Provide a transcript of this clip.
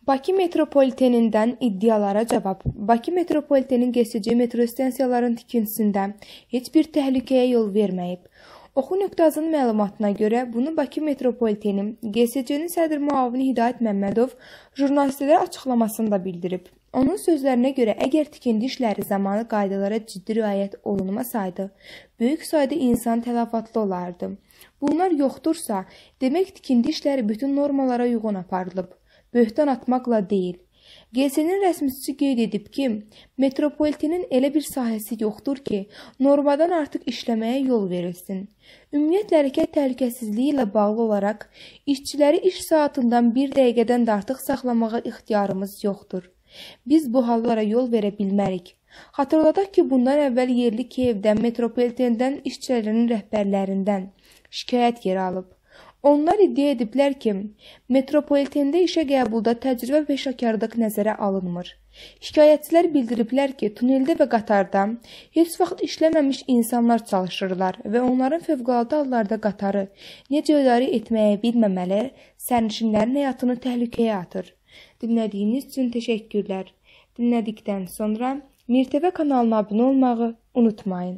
Bakı metropolitenindən iddialara cavab. Bakı metropolitenin GSC metro stansiyalarının tikintisində heç bir təhlükəyə yol verməyib. Oxu.az-ın məlumatına görə bunu Bakı metropoliteni GSC-nin sədr müavini Hidayət Məmmədov jurnalistlərə açıqlamasında bildirib. Onun sözlərinə görə, əgər tikinti işləri zamanı qaydalara ciddi riayət olunmasaydı, böyük sayda insan tələfatlı olardı. Bunlar yoxdursa, demək tikinti işləri bütün normalara uyğun aparılıb. Böhtan atmaqla deyil. GSC-nin rəsmisi qeyd edib ki, metropolitenin elə bir sahəsi yoxdur ki, normadan artıq işləməyə yol verilsin. Ümumiyyətlə, hərəkət təhlükəsizliyi ilə bağlı olaraq, işçiləri iş saatından 1 dəqiqədən də artıq saxlamağa ixtiyarımız yoxdur. Biz bu hallara yol verə bilmərik. Xatırladaq ki, bundan əvvəl yerli Kiyevdən, metropolitenden işçilərinin rəhbərlərindən şikayət yer alıb. Onlar iddia ediblər ki, metropolitende işə qəbulda təcrübə və peşəkarlıq nəzərə alınmır. Şikayətçilər bildiriblər ki, tuneldə və qatarda heç vaxt işləməmiş insanlar çalışırlar və onların fövqəladə hallarda qatarı necə idarə etməyə bilməmələri sərnişinlərin həyatını təhlükəyə atır. Dinlədiyiniz üçün təşəkkürlər. Dinlədikdən sonra Mirtəvə kanalına abunə olmağı unutmayın.